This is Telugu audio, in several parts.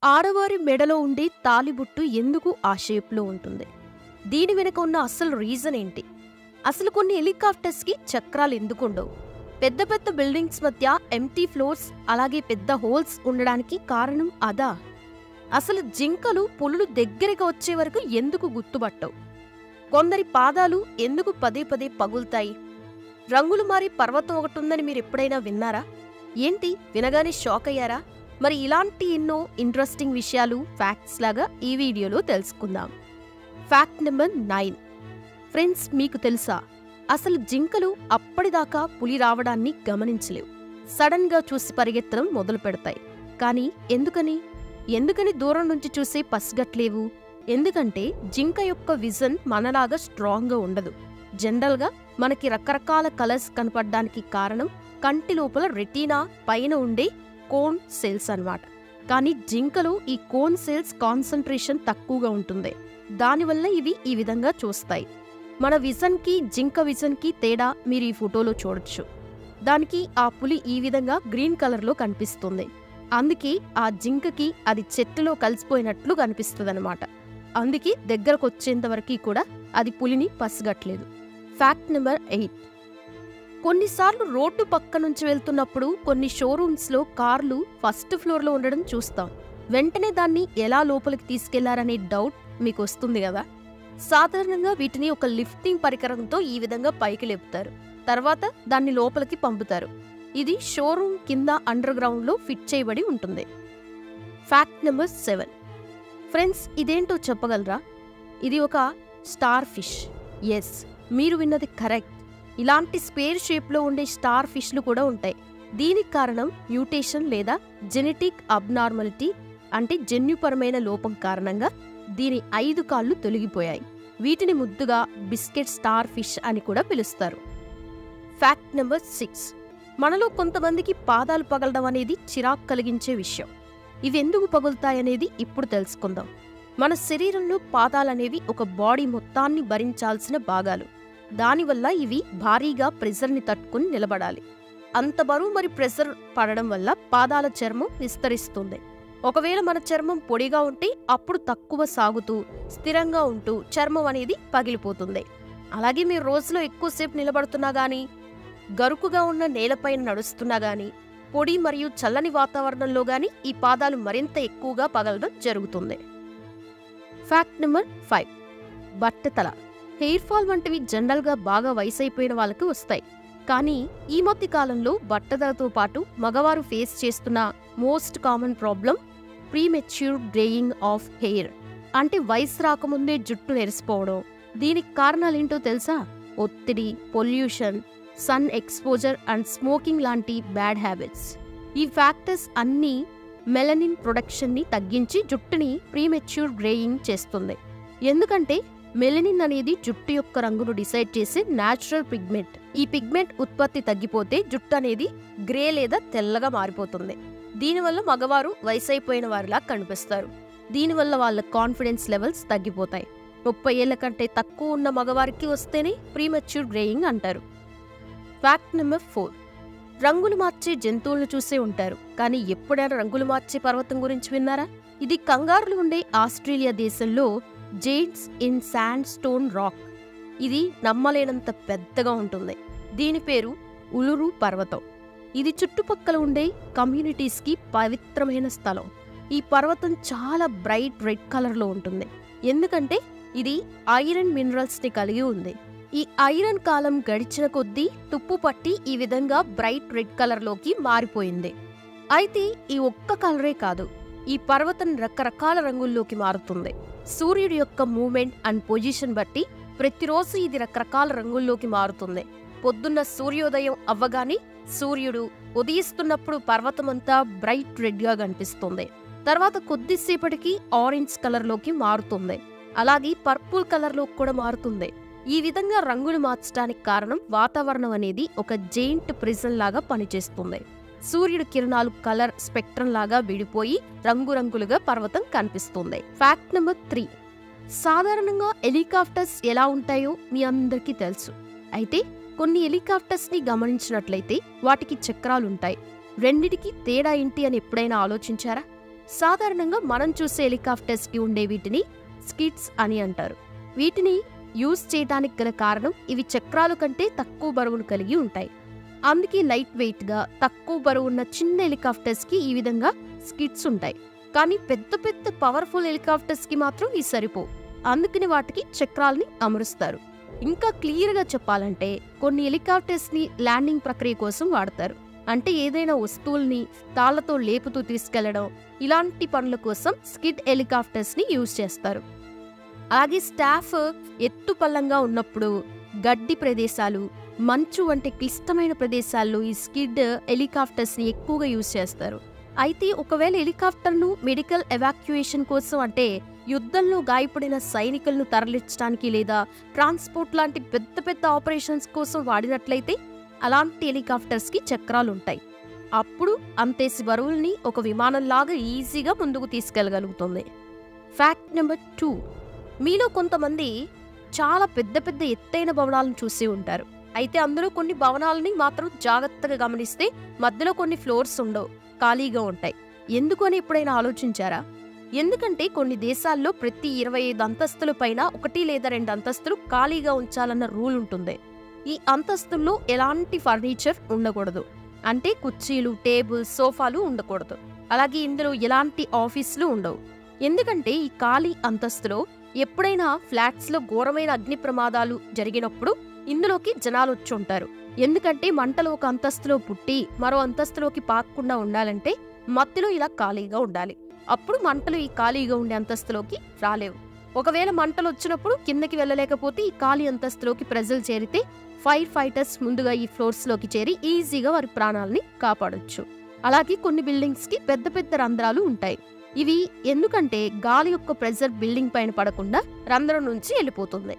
ఆడవారి మెడలో ఉండే తాలిబుట్టు ఎందుకు ఆ షేప్లో ఉంటుంది? దీని వెనుక ఉన్న అసలు రీజన్ ఏంటి? అసలు కొన్ని హెలికాప్టర్స్కి చక్రాలు ఎందుకుండవు? పెద్ద పెద్ద బిల్డింగ్స్ మధ్య ఎంటీ ఫ్లోర్స్ అలాగే పెద్ద హోల్స్ ఉండడానికి కారణం అదా? అసలు జింకలు పులులు దగ్గరికి వచ్చే వరకు ఎందుకు గుర్తుపట్టవు? కొందరి పాదాలు ఎందుకు పదే పదే పగులుతాయి? రంగులు మారి పర్వతం ఒకటుందని మీరు ఎప్పుడైనా విన్నారా? ఏంటి వినగానే షాక్ అయ్యారా? మరి ఇలాంటి ఎన్నో ఇంట్రెస్టింగ్ విషయాలు ఫ్యాక్ట్స్ లాగా ఈ వీడియోలో తెలుసుకుందాం. Fact number 9. ఫ్రెండ్స్, మీకు తెలుసా, అసలు జింకలు అప్పటిదాకా పులి రావడాన్ని గమనించలేవు. సడన్ గా చూసి పరిగెత్తడం మొదలు పెడతాయి. కానీ ఎందుకని దూరం నుంచి చూసి పసిగట్లేవు? ఎందుకంటే జింక యొక్క విజన్ మనలాగా స్ట్రాంగ్గా ఉండదు. జనరల్గా మనకి రకరకాల కలర్స్ కనపడడానికి కారణం కంటి లోపల రెటీనా పైన ఉండే కోన్ సెల్స్ అన్నమాట. కానీ జింకలో ఈ కోన్ సెల్స్ కాన్సంట్రేషన్ తక్కువగా ఉంటుంది. దానివల్ల ఇవి ఈ విధంగా చూస్తాయి. మన విజన్కి జింక విజన్కి తేడా మీరు ఈ ఫోటోలో చూడొచ్చు. దానికి ఆ పులి ఈ విధంగా గ్రీన్ కలర్లో కనిపిస్తుంది. అందుకే ఆ జింకకి అది చెట్టులో కలిసిపోయినట్లు కనిపిస్తుందన్నమాట. అందుకే దగ్గరకు వచ్చేంత వరకు కూడా అది పులిని పసిగట్లేదు. Fact number 8. కొన్నిసార్లు రోడ్డు పక్క నుంచి వెళ్తున్నప్పుడు కొన్ని షోరూమ్స్లో కార్లు ఫస్ట్ ఫ్లోర్లో ఉండడం చూస్తాం. వెంటనే దాన్ని ఎలా లోపలికి తీసుకెళ్లారనే డౌట్ మీకు వస్తుంది కదా. సాధారణంగా వీటిని ఒక లిఫ్టింగ్ పరికరంతో ఈ విధంగా పైకి లేపుతారు. తర్వాత దాన్ని లోపలికి పంపుతారు. ఇది షోరూమ్ కింద అండర్ గ్రౌండ్లో ఫిట్ చేయబడి ఉంటుంది. Fact number 7. ఫ్రెండ్స్, ఇదేంటో చెప్పగలరా? ఇది ఒక స్టార్ ఫిష్. ఎస్, మీరు విన్నది కరెక్ట్. ఇలాంటి స్పేర్ షేప్లో ఉండే స్టార్ ఫిష్లు కూడా ఉంటాయి. దీనికి కారణం మ్యూటేషన్ లేదా జెనెటిక్ అబ్నార్మాలిటీ, అంటే జన్యుపరమైన లోపం కారణంగా దీని 5 కాళ్ళు తొలగిపోయాయి. వీటిని ముద్దుగా బిస్కెట్ స్టార్ ఫిష్ అని కూడా పిలుస్తారు. Fact number 6. మనలో కొంతమందికి పాదాలు పగలడం అనేది చిరాకు కలిగించే విషయం. ఇవి ఎందుకు పగులుతాయనేది ఇప్పుడు తెలుసుకుందాం. మన శరీరంలో పాదాలనేవి ఒక బాడీ మొత్తాన్ని భరించాల్సిన భాగాలు. దానివల్ల ఇవి భారీగా ప్రెషర్ని తట్టుకుని నిలబడాలి. అంత బరువు మరి ప్రెషర్ పడడం వల్ల పాదాల చర్మం విస్తరిస్తుంది. ఒకవేళ మన చర్మం పొడిగా ఉంటే అప్పుడు తక్కువ సాగుతూ స్థిరంగా ఉంటూ చర్మం అనేది పగిలిపోతుంది. అలాగే మీరు రోజులో ఎక్కువసేపు నిలబడుతున్నా గానీ, గరుకుగా ఉన్న నేలపైన నడుస్తున్నా గానీ, పొడి మరియు చల్లని వాతావరణంలో గానీ ఈ పాదాలు మరింత ఎక్కువగా పగలడం జరుగుతుంది. Fact number 5. బట్టతల. హెయిర్ ఫాల్ వంటివి జనరల్గా బాగా వయసైపోయిన వాళ్ళకి వస్తాయి. కానీ ఈ మధ్య కాలంలో బట్టతలతో పాటు మగవారు ఫేస్ చేస్తున్న most common problem premature greying of hair, అంటే వయసు రాకముందే జుట్టు నెరిసిపోవడం. దీనికి కారణాలేంటో తెలుసా? ఒత్తిడి, pollution, sun exposure and smoking లాంటి బ్యాడ్ హ్యాబిట్స్. ఈ ఫ్యాక్టర్స్ అన్నీ మెలనిన్ ప్రొడక్షన్ని తగ్గించి జుట్టుని ప్రీమెచ్యూర్ గ్రేయింగ్ చేస్తుంది. ఎందుకంటే మెలనిన్ అనేది జుట్టు యొక్క రంగును డిసైడ్ చేసే న్యాచురల్ పిగ్మెంట్. ఈ పిగ్మెంట్ ఉత్పత్తి తగ్గిపోతే జుట్టు అనేది గ్రే లేదా తెల్లగా మారిపోతుంది. దీనివల్ల మగవారు వయసైపోయిన వారిలా కనిపిస్తారు. దీనివల్ల వాళ్ళ కాన్ఫిడెన్స్ లెవెల్స్ తగ్గిపోతాయి. 30 ఏళ్ల కంటే తక్కువ ఉన్న మగవారికి వస్తేనే ప్రీమెచ్యూర్ గ్రేయింగ్ అంటారు. Fact number 4. రంగులు మార్చే జంతువులను చూసే ఉంటారు, కానీ ఎప్పుడైనా రంగులు మార్చే పర్వతం గురించి విన్నారా? ఇది కంగారులు ఉండే ఆస్ట్రేలియా దేశంలో giants in sand stone rock. ఇది నమ్మలేనంత పెద్దగా ఉంటుంది. దీని పేరు ఉలురు పర్వతం. ఇది చుట్టుపక్కల ఉండే కమ్యూనిటీస్కి పవిత్రమైన స్థలం. ఈ పర్వతం చాలా బ్రైట్ రెడ్ కలర్లో ఉంటుంది. ఎందుకంటే ఇది ఐరన్ మినరల్స్ని కలిగి ఉంది. ఈ ఐరన్ కాలం గడిచిన కొద్దీ తుప్పు పట్టి ఈ విధంగా బ్రైట్ రెడ్ కలర్లోకి మారిపోయింది. అయితే ఈ ఒక్క కలరే కాదు, ఈ పర్వతం రకరకాల రంగుల్లోకి మారుతుంది. సూర్యుడి యొక్క మూమెంట్ అండ్ పొజిషన్ బట్టి ప్రతిరోజు ఇది రకరకాల రంగుల్లోకి మారుతుంది. పొద్దున్న సూర్యోదయం అవ్వగానే సూర్యుడు ఉదయిస్తున్నప్పుడు పర్వతమంతా బ్రైట్ రెడ్గా కనిపిస్తుంది. తర్వాత కొద్దిసేపటికి ఆరెంజ్ కలర్లోకి మారుతుంది. అలాగే పర్పుల్ కలర్లో కూడా మారుతుంది. ఈ విధంగా రంగులు మార్చడానికి కారణం వాతావరణం అనేది ఒక జెయింట్ ప్రిజన్ లాగా పనిచేస్తుంది. సూర్యుడి కిరణాలు కలర్ స్పెక్ట్రం లాగా విడిపోయి రంగురంగులుగా పర్వతం కనిపిస్తుంది. Fact number 3. సాధారణంగా హెలికాప్టర్స్ ఎలా ఉంటాయో మీ అందరికీ తెలుసు. అయితే కొన్ని హెలికాప్టర్స్ని గమనించినట్లయితే వాటికి చక్రాలుంటాయి. రెండిటికి తేడా ఏంటి అని ఎప్పుడైనా ఆలోచించారా? సాధారణంగా మనం చూసే హెలికాప్టర్స్కి ఉండే వీటిని స్కిడ్స్ అని అంటారు. వీటిని యూజ్ చేయడానికి గల కారణం ఇవి చక్రాల కంటే తక్కువ బరువును కలిగి ఉంటాయి. అందుకే లైట్ వెయిట్గా తక్కువ బరువు ఉన్న చిన్న హెలికాప్టర్స్కి ఈ విధంగా స్కిడ్స్ ఉంటాయి. కానీ పెద్ద పెద్ద పవర్ఫుల్ హెలికాప్టర్స్కి మాత్రం ఇవి సరిపోవు. అందుకని వాటికి చక్రాల్ని అమరుస్తారు. ఇంకా క్లియర్గా చెప్పాలంటే కొన్ని హెలికాప్టర్స్ని ల్యాండింగ్ ప్రక్రియ కోసం వాడతారు. అంటే ఏదైనా వస్తువుల్ని తాళ్లతో లేపుతూ తీసుకెళ్లడం, ఇలాంటి పనుల కోసం స్కిడ్ హెలికాప్టర్స్ని యూజ్ చేస్తారు. అలాగే స్టాఫ్ ఎత్తుపల్లంగా ఉన్నప్పుడు గడ్డి ప్రదేశాలు, మంచు వంటి క్లిష్టమైన ప్రదేశాల్లో ఈ స్కిడ్ హెలికాప్టర్స్ని ఎక్కువగా యూజ్ చేస్తారు. అయితే ఒకవేళ హెలికాప్టర్ను మెడికల్ ఎవాక్యుయేషన్ కోసం, అంటే యుద్ధంలో గాయపడిన సైనికులను తరలించడానికి లేదా ట్రాన్స్పోర్ట్ లాంటి పెద్ద పెద్ద ఆపరేషన్స్ కోసం వాడినట్లయితే అలాంటి హెలికాప్టర్స్కి చక్రాలుంటాయి. అప్పుడు అంతేసి బరువుల్ని ఒక విమానంలాగా ఈజీగా ముందుకు తీసుకెళ్లగలుగుతుంది. Fact number 2. మీలో కొంతమంది చాలా పెద్ద పెద్ద ఎత్తైన భవనాలను చూసి ఉంటారు. అయితే అందులో కొన్ని భవనాలని మాత్రం జాగ్రత్తగా గమనిస్తే మధ్యలో కొన్ని ఫ్లోర్స్ ఉండవు, ఖాళీగా ఉంటాయి. ఎందుకు అని ఎప్పుడైనా ఆలోచించారా? ఎందుకంటే కొన్ని దేశాల్లో ప్రతి 25 అంతస్తుల పైన 1 లేదా 2 అంతస్తులు ఖాళీగా ఉంచాలన్న రూల్ ఉంటుంది. ఈ అంతస్తుల్లో ఎలాంటి ఫర్నిచర్ ఉండకూడదు. అంటే కుర్చీలు, టేబుల్, సోఫాలు ఉండకూడదు. అలాగే ఇందులో ఎలాంటి ఆఫీసులు ఉండవు. ఎందుకంటే ఈ ఖాళీ అంతస్తులో ఎప్పుడైనా ఫ్లాట్స్లో ఘోరమైన అగ్ని ప్రమాదాలు జరిగినప్పుడు ఇందులోకి జనాలు వచ్చి ఉంటారు. ఎందుకంటే మంటలు ఒక అంతస్తులో పుట్టి మరో అంతస్తులోకి పాకకుండా ఉండాలంటే మధ్యలో ఇలా ఖాళీగా ఉండాలి. అప్పుడు మంటలు ఈ ఖాళీగా ఉండే అంతస్తులోకి రాలేవు. ఒకవేళ మంటలు వచ్చినప్పుడు కిందకి వెళ్ళలేకపోతే ఈ ఖాళీ అంతస్తులోకి ప్రజలు చేరితే ఫైర్ ఫైటర్స్ ముందుగా ఈ ఫ్లోర్స్లోకి చేరి ఈజీగా వారి ప్రాణాలని కాపాడొచ్చు. అలాగే కొన్ని బిల్డింగ్స్కి పెద్ద పెద్ద రంధ్రాలు ఉంటాయి. ఇవి ఎందుకంటే గాలి యొక్క ప్రెజర్ బిల్డింగ్ పైన పడకుండా రంధ్రం నుంచి వెళ్ళిపోతుంది.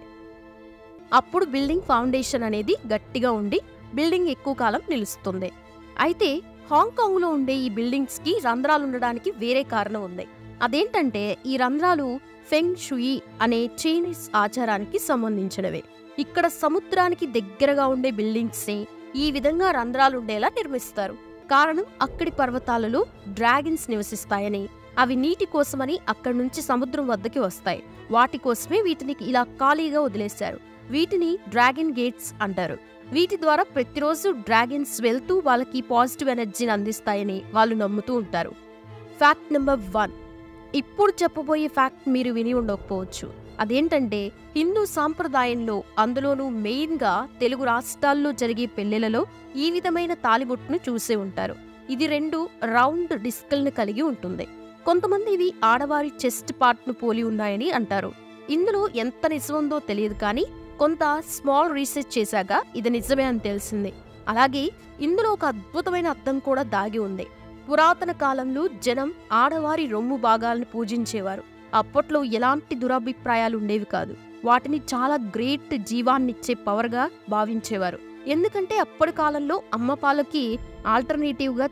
అప్పుడు బిల్డింగ్ ఫౌండేషన్ అనేది గట్టిగా ఉండి బిల్డింగ్ ఎక్కువ కాలం నిలుస్తుంది. అయితే హాంకాంగ్లో ఉండే ఈ బిల్డింగ్స్కి రంధ్రాలు ఉండడానికి వేరే కారణం ఉంది. అదేంటంటే ఈ రంధ్రాలు ఫెంగ్ షుయి అనే చైనీస్ ఆచారానికి సంబంధించినవే. ఇక్కడ సముద్రానికి దగ్గరగా ఉండే బిల్డింగ్స్ని ఈ విధంగా రంధ్రాలు ఉండేలా నిర్మిస్తారు. కారణం అక్కడి పర్వతాలలో డ్రాగన్స్ నివసిస్తాయని, అవి నీటి కోసమని అక్కడి నుంచి సముద్రం వద్దకి వస్తాయి. వాటి కోసమే వీటిని ఇలా ఖాళీగా వదిలేశారు. వీటిని డ్రాగన్ గేట్స్ అంటారు. వీటి ద్వారా ప్రతిరోజు డ్రాగన్స్ వెళ్తూ వాళ్ళకి పాజిటివ్ ఎనర్జీని అందిస్తాయని వాళ్ళు నమ్ముతూ ఉంటారు. Fact number 1. ఇప్పుడు చెప్పబోయే ఫ్యాక్ట్ మీరు విని ఉండకపోవచ్చు. అదేంటంటే హిందూ సాంప్రదాయంలో, అందులోనూ మెయిన్గా తెలుగు రాష్ట్రాల్లో జరిగే పెళ్లిళ్లలో ఈ విధమైన తాలిబొట్టును చూసే ఉంటారు. ఇది 2 రౌండ్ డిస్కుల్ని కలిగి ఉంటుంది. కొంతమంది ఇవి ఆడవారి చెస్ట్ పార్ట్ను పోలి ఉన్నాయని అంటారు. ఇందులో ఎంత నిజముందో తెలియదు, కానీ కొంత స్మాల్ రీసెర్చ్ చేశాక ఇది నిజమే అని తెలిసింది. అలాగే ఇందులో ఒక అద్భుతమైన అర్థం కూడా దాగి ఉంది. పురాతన కాలంలో జనం ఆడవారి రొమ్ము భాగాలను పూజించేవారు. అప్పట్లో ఎలాంటి దురభిప్రాయాలు ఉండేవి కాదు. వాటిని చాలా గ్రేట్ జీవాన్నిచ్చే పవర్గా భావించేవారు. ఎందుకంటే అప్పటి కాలంలో అమ్మ పాలకి ఆల్టర్నేటివ్గా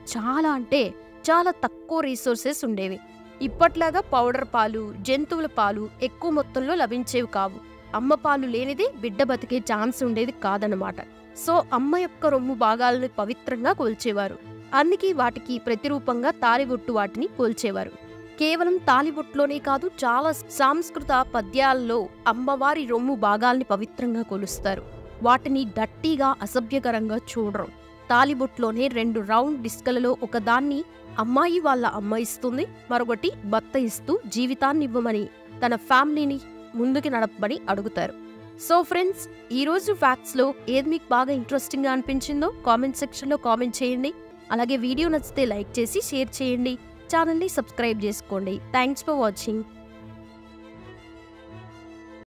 చాలా తక్కువ రీసోర్సెస్ ఉండేవి. ఇప్పట్లాగా పౌడర్ పాలు, జంతువుల పాలు ఎక్కువ మొత్తంలో లభించేవి కావు. అమ్మ పాలు లేనిదే బిడ్డ బతికే ఛాన్స్ ఉండేది కాదనమాట. సో అమ్మ యొక్క రొమ్ము భాగాలను పవిత్రంగా కొల్చేవారు. అందుకే వాటికి ప్రతిరూపంగా తాలిబొట్టు వాటిని కొల్చేవారు. కేవలం తాలిబొట్టులోనే కాదు, చాలా సాంస్కృత పద్యాల్లో అమ్మవారి రొమ్ము భాగాల్ని పవిత్రంగా కొలుస్తారు. వాటిని డట్టీగా, అసభ్యకరంగా చూడరు. తాలిబొట్టులోనే 2 రౌండ్ డిస్కలలో ఒకదాన్ని అమ్మాయి వాళ్ళ అమ్మ ఇస్తుంది, మరొకటి భర్త ఇస్తూ జీవితాన్ని ఇవ్వమని, తన ఫ్యామిలీని ముందుకి నడపమని అడుగుతారు. సో ఫ్రెండ్స్, ఈరోజు ఫ్యాక్ట్స్లో ఏది మీకు బాగా ఇంట్రెస్టింగ్గా అనిపించిందో కామెంట్ సెక్షన్లో కామెంట్ చేయండి. అలాగే వీడియో నచ్చితే లైక్ చేసి షేర్ చేయండి. ఛానల్ని సబ్స్క్రైబ్ చేసుకోండి. Thanks for watching.